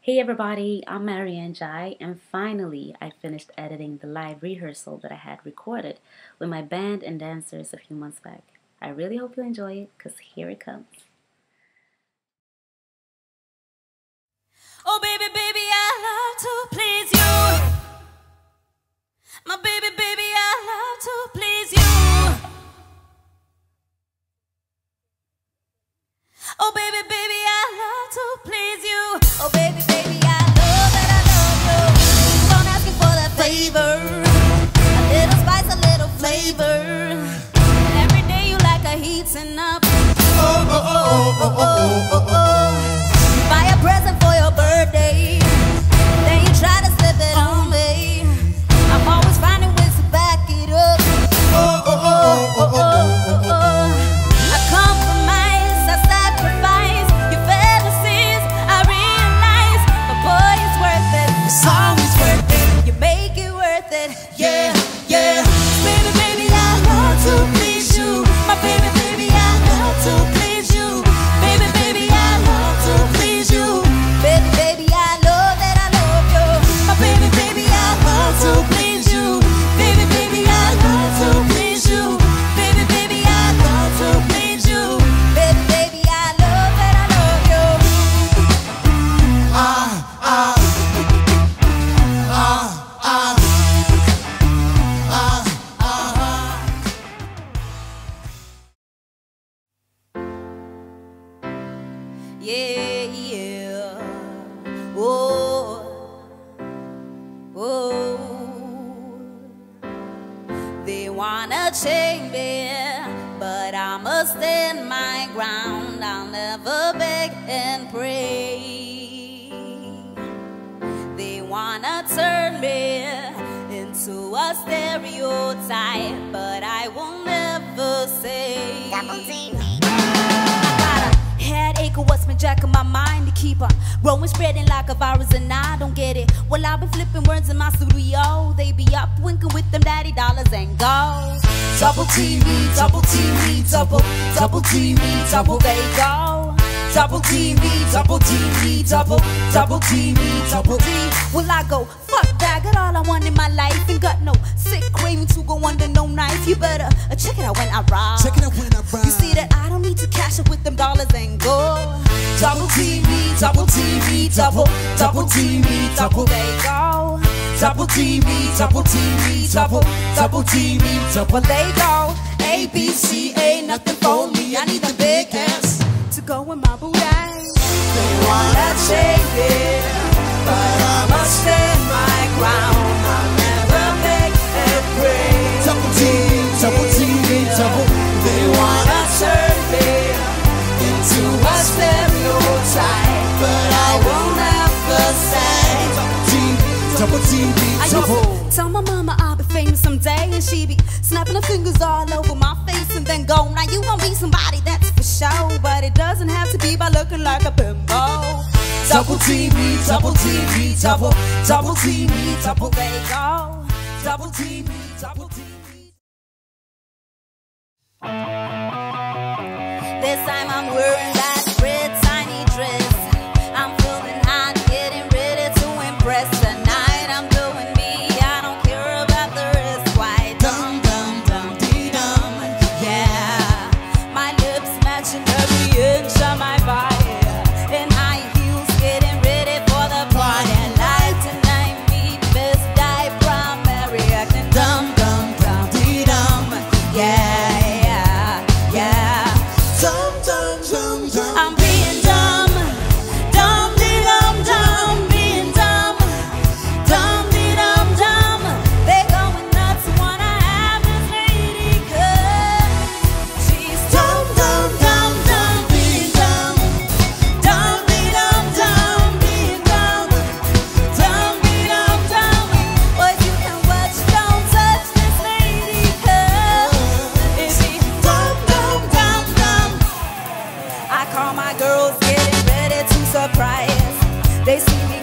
Hey everybody, I'm Marianne Jai, and finally I finished editing the live rehearsal that I had recorded with my band and dancers a few months back. I really hope you enjoy it, because here it comes. Oh baby, baby, I love to please you. My baby, baby, I love to please you. Oh baby, baby, I love to please you. Oh baby, baby, I love that I love you. Keep on asking for that favor, a little spice, a little flavor. Every day you like a heating up. Oh, oh, oh, oh, oh, oh, oh. You buy a present for your birthday, then you try to slip it on me. I'm always finding ways to back it up. Oh, oh, oh, oh, oh, oh, oh. I compromise, I sacrifice your fantasies, I realize, but boy, it's worth it. It's always worth it. You make it worth it. Yeah, yeah. Baby, baby, I love to please you. My baby, baby, I love to please you. Baby, baby, I love to please you. Baby, baby, I love that I love you. My baby, baby, I love to please you. Baby, baby, I love to please you. Baby, baby, I love to please you. Baby, baby, I love that I love you. Yeah, yeah. Oh, oh. They wanna change me, but I'ma stand my ground. I'll never beg and pray. They wanna turn me into a stereotype, but I will never say. Headache of what's been jacking my mind to keep on growing, spreading like a virus, and I don't get it. Well, I've been flipping words in my studio. They be up winking with them daddy dollars and gold. Double T me, double T me, double T me, double they go. Double T me, double T me, double T me, double D. Well, I go, fuck that, got all I want in my life, and got no sick craving to go under no knife. You better check it out when I ride. Check it out when I ride. You see that I don't need to cash it with them dollars and gold. Double T me, double T me, double T me, double they go. Double T me, double T me, double T me, double they go. A, B, C, A, nothing for me. I need the big hands to go in my booty. They wanna change it, but I'ma stand my ground. I'll never beg and pray. Double T, double. They wanna turn me into a stereotype, but I will never say. Double T, double. Tell my mama I'll be famous someday, and she be snapping her fingers all over my face and then go, now you gon' be somebody, that's for sure. But it doesn't have to be by looking like a bimbo. Double T me, double T me, double T me, double they go. Double T me, double T me. This time I'm wearing that red tiny dress. I'm feeling hot, getting ready to impress. Tonight I'm doing me, I don't care about the rest. Why dum dee dum, yeah. My lips matching every inch of my body, and high heels, getting ready for the party. Like tonight, meet Miss Di Primary, acting dum dee dum, yeah. I'm being dumb, being dumb, dumb. They're going nuts, wanna have this lady come. She's dumb, being dumb, being dumb, But you can watch, don't touch this lady come. Is she dumb? I call my girls, getting ready to surprise. They see me